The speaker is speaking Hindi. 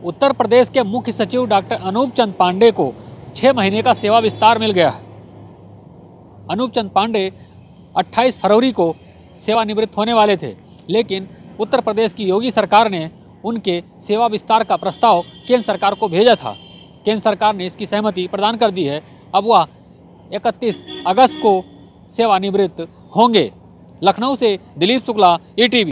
उत्तर प्रदेश के मुख्य सचिव डॉक्टर अनूप चंद पांडे को 6 महीने का सेवा विस्तार मिल गया है। अनूप चंद पांडे 28 फरवरी को सेवानिवृत्त होने वाले थे, लेकिन उत्तर प्रदेश की योगी सरकार ने उनके सेवा विस्तार का प्रस्ताव केंद्र सरकार को भेजा था। केंद्र सरकार ने इसकी सहमति प्रदान कर दी है। अब वह 31 अगस्त को सेवानिवृत्त होंगे। लखनऊ से दिलीप शुक्ला, ETV।